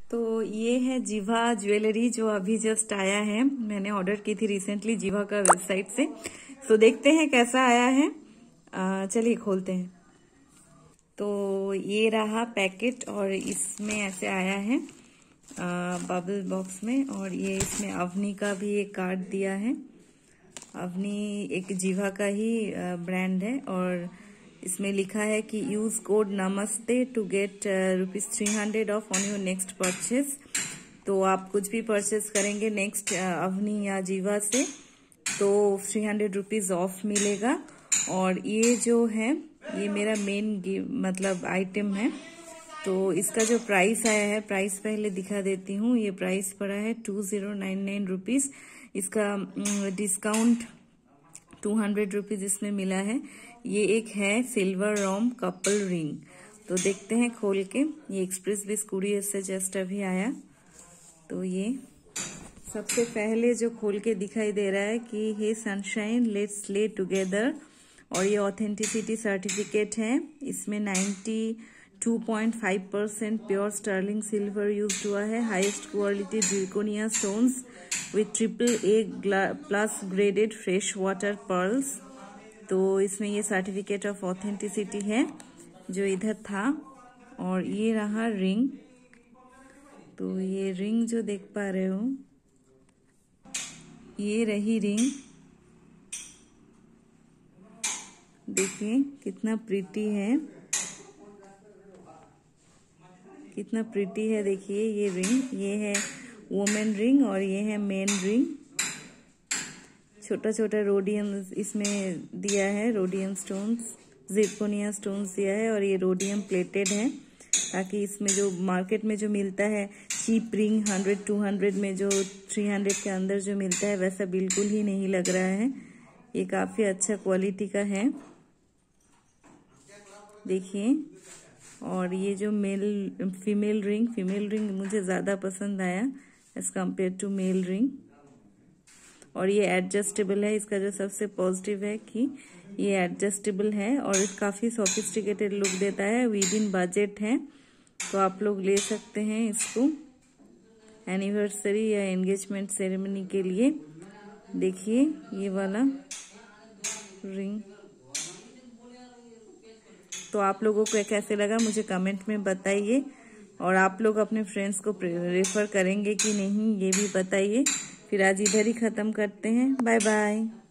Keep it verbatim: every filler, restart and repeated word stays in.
तो ये है जीवा ज्वेलरी जो अभी जस्ट आया है। मैंने ऑर्डर की थी रिसेंटली जीवा का वेबसाइट से। तो देखते हैं कैसा आया है। चलिए खोलते हैं। तो ये रहा पैकेट और इसमें ऐसे आया है बबल बॉक्स में। और ये इसमें अवनी का भी एक कार्ड दिया है। अवनी एक जीवा का ही ब्रांड है और इसमें लिखा है कि यूज कोड नमस्ते to get rupees three hundred off on your next purchase. तो आप कुछ भी परचेज करेंगे नेक्स्ट अवनी या जीवा से तो थ्री हंड्रेड रुपीज ऑफ मिलेगा। और ये जो है ये मेरा मेन मतलब आइटम है। तो इसका जो प्राइस आया है, प्राइस पहले दिखा देती हूँ। ये प्राइस पड़ा है two zero nine nine rupees. इसका डिस्काउंट टू हंड्रेड रुपीज इसमें मिला है। ये एक है सिल्वर रोम कपल रिंग। तो देखते हैं खोल के। ये एक्सप्रेस बिस कुरियर से जस्ट अभी आया। तो ये सबसे पहले जो खोल के दिखाई दे रहा है कि hey sunshine let's slay together. और ये ऑथेंटिसिटी सर्टिफिकेट है। इसमें ninety two point five percent pure sterling silver use हुआ है। Highest quality zirconia stones with triple A plus graded fresh water pearls. तो इसमें ये सर्टिफिकेट ऑफ ऑथेंटिसिटी है जो इधर था। और ये रहा रिंग। तो ये रिंग जो देख पा रहे हो, ये रही रिंग। देखिए कितना प्रीटी है, कितना प्रीटी है। देखिए ये रिंग, ये है वुमेन रिंग और ये है मेन रिंग। छोटा छोटा रोडियम इसमें दिया है, रोडियम स्टोन्स, जिरकोनिया स्टोन्स दिया है। और ये रोडियम प्लेटेड है ताकि इसमें जो मार्केट में जो मिलता है cheap ring hundred two hundred में जो थ्री हंड्रेड के अंदर जो मिलता है वैसा बिल्कुल ही नहीं लग रहा है। ये काफी अच्छा क्वालिटी का है, देखिए। और ये जो male female ring, female ring मुझे ज्यादा पसंद आया as compare to male ring. और ये एडजस्टेबल है। इसका जो सबसे पॉजिटिव है कि ये एडजस्टेबल है और काफी सोफिस्टिकेटेड लुक देता है। विद इन बजट है तो आप लोग ले सकते हैं इसको एनिवर्सरी या एंगेजमेंट सेरेमनी के लिए। देखिए ये वाला रिंग। तो आप लोगों को कैसे लगा मुझे कमेंट में बताइए। और आप लोग अपने फ्रेंड्स को रेफर करेंगे कि नहीं ये भी बताइए। फिर आज इधर ही खत्म करते हैं। Bye bye.